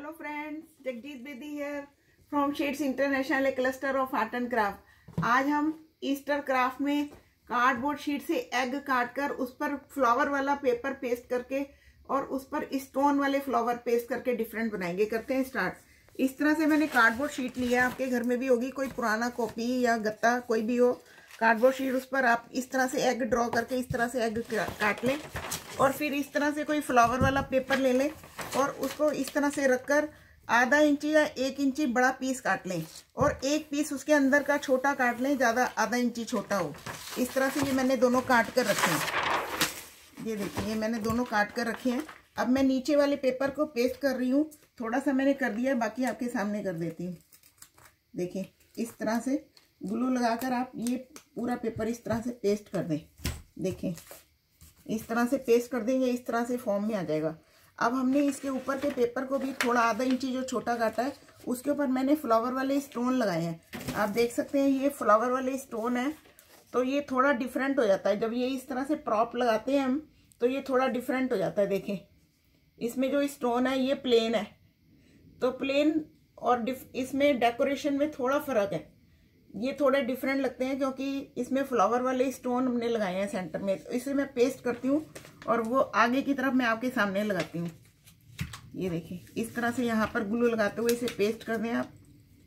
Hello friends, Jagjeet Bedi here from shades international, a cluster of art and craft. आज हम Easter craft में cardboard sheet से egg काट कर उस पर फ्लावर वाला पेपर पेस्ट करके और उस पर स्टोन वाले फ्लावर पेस्ट करके डिफरेंट बनाएंगे। करते हैं स्टार्ट। इस तरह से मैंने कार्डबोर्ड शीट लिया, आपके घर में भी होगी कोई पुराना कॉपी या गत्ता, कोई भी हो कार्डबोर्ड शीट, उस पर आप इस तरह से एग ड्रॉ करके इस तरह से एग काट लें और फिर इस तरह से कोई फ्लावर वाला पेपर ले लें और उसको इस तरह से रखकर आधा इंची या 1 इंची बड़ा पीस काट लें और एक पीस उसके अंदर का छोटा काट लें, ज़्यादा आधा इंची छोटा हो। इस तरह से ये मैंने दोनों काट कर रखे हैं। ये देखिए, ये मैंने दोनों काट कर रखे हैं। अब मैं नीचे वाले पेपर को पेस्ट कर रही हूँ। थोड़ा सा मैंने कर दिया, बाकी आपके सामने कर देती हूँ। देखिए, इस तरह से ग्लू लगाकर आप ये पूरा पेपर इस तरह से पेस्ट कर दें। देखें, इस तरह से पेस्ट कर देंगे, इस तरह से फॉर्म में आ जाएगा। अब हमने इसके ऊपर के पेपर को भी थोड़ा आधा इंची जो छोटा काटा है उसके ऊपर मैंने फ्लावर वाले स्टोन लगाए हैं। आप देख सकते हैं ये फ्लावर वाले स्टोन है, तो ये थोड़ा डिफरेंट हो जाता है। जब ये इस तरह से प्रॉप लगाते हैं हम तो ये थोड़ा डिफरेंट हो जाता है। देखें, इसमें जो स्टोन है ये प्लेन है, तो प्लेन और इसमें डेकोरेशन में थोड़ा फर्क है। ये थोड़े डिफरेंट लगते हैं क्योंकि इसमें फ्लावर वाले स्टोन हमने लगाए हैं सेंटर में। तो इसे मैं पेस्ट करती हूँ और वो आगे की तरफ मैं आपके सामने लगाती हूँ। ये देखिए, इस तरह से यहाँ पर ग्लू लगाते हुए इसे पेस्ट कर दें आप।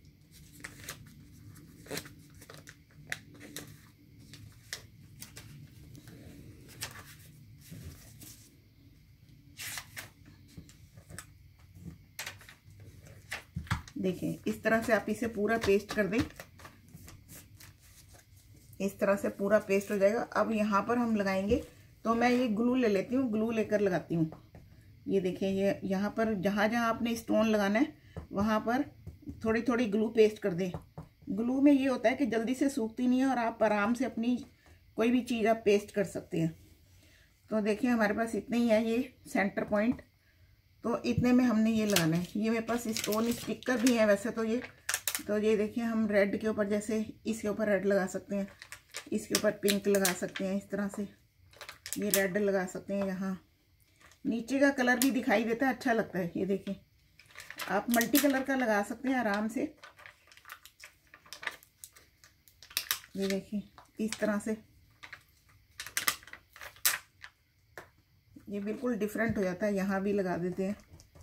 देखें, इस तरह से आप इसे पूरा पेस्ट कर दें। इस तरह से पूरा पेस्ट हो जाएगा। अब यहाँ पर हम लगाएंगे, तो मैं ये ग्लू ले लेती हूँ, ग्लू लेकर लगाती हूँ। ये देखिए, ये यहाँ पर जहाँ जहाँ आपने स्टोन लगाना है वहाँ पर थोड़ी थोड़ी ग्लू पेस्ट कर दें। ग्लू में ये होता है कि जल्दी से सूखती नहीं है और आप आराम से अपनी कोई भी चीज़ आप पेस्ट कर सकते हैं। तो देखिए, हमारे पास इतने ही है ये सेंटर पॉइंट, तो इतने में हमने ये लगाना है। ये मेरे पास स्टोन स्टिकर भी है वैसे तो ये देखिए, हम रेड के ऊपर, जैसे इसके ऊपर रेड लगा सकते हैं, इसके ऊपर पिंक लगा सकते हैं, इस तरह से ये रेड लगा सकते हैं। यहाँ नीचे का कलर भी दिखाई देता है, अच्छा लगता है। ये देखिए, आप मल्टी कलर का लगा सकते हैं आराम से। ये देखिए, इस तरह से ये बिल्कुल डिफरेंट हो जाता है। यहाँ भी लगा देते हैं।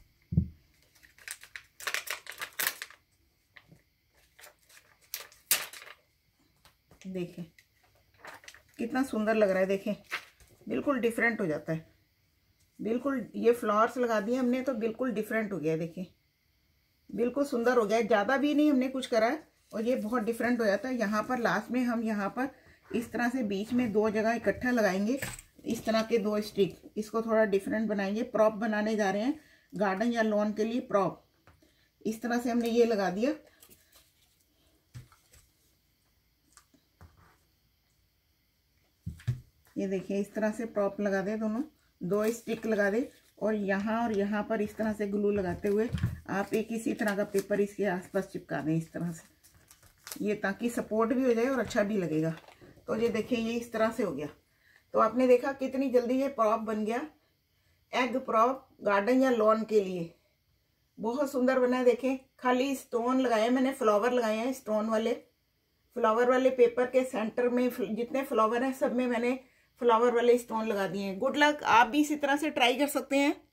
देखें कितना सुंदर लग रहा है। देखें, बिल्कुल डिफरेंट हो जाता है। बिल्कुल ये फ्लावर्स लगा दिए हमने तो बिल्कुल डिफरेंट हो गया है। देखिए, बिल्कुल सुंदर हो गया है। ज़्यादा भी नहीं हमने कुछ करा है और ये बहुत डिफरेंट हो जाता है। यहाँ पर लास्ट में हम यहाँ पर इस तरह से बीच में 2 जगह इकट्ठा लगाएंगे, इस तरह के 2 स्टिक। इसको थोड़ा डिफरेंट बनाएंगे। प्रॉप बनाने जा रहे हैं गार्डन या लॉन के लिए प्रॉप। इस तरह से हमने ये लगा दिया। ये देखिए, इस तरह से प्रॉप लगा दे, दोनों 2 स्टिक लगा दे और यहाँ पर इस तरह से ग्लू लगाते हुए आप एक इसी तरह का पेपर इसके आसपास चिपका दें इस तरह से, ये ताकि सपोर्ट भी हो जाए और अच्छा भी लगेगा। तो ये देखिए, ये इस तरह से हो गया। तो आपने देखा कितनी जल्दी ये प्रॉप बन गया। एग प्रॉप गार्डन या लॉन के लिए बहुत सुंदर बना है। देखें, खाली स्टोन लगाए मैंने, फ्लावर लगाए हैं स्टोन वाले। फ्लावर वाले पेपर के सेंटर में जितने फ्लावर हैं सब में मैंने फ्लावर वाले स्टोन लगा दिए हैं। गुड लक, आप भी इसी तरह से ट्राई कर सकते हैं।